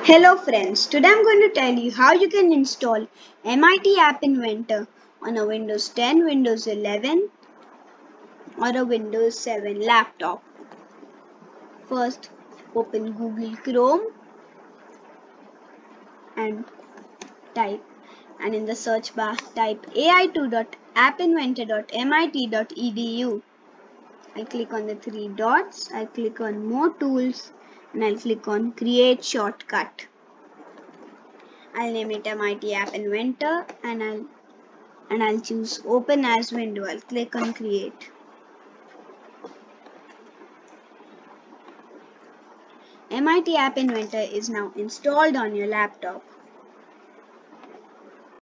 Hello friends, today I'm going to tell you how you can install MIT App Inventor on a Windows 10, Windows 11 or a Windows 7 laptop. First, open Google Chrome and in the search bar type ai2.appinventor.mit.edu. I'll click on the three dots, I'll click on more tools and I'll click on create shortcut. I'll name it MIT App Inventor and I'll choose open as window. I'll click on create. MIT App Inventor is now installed on your laptop.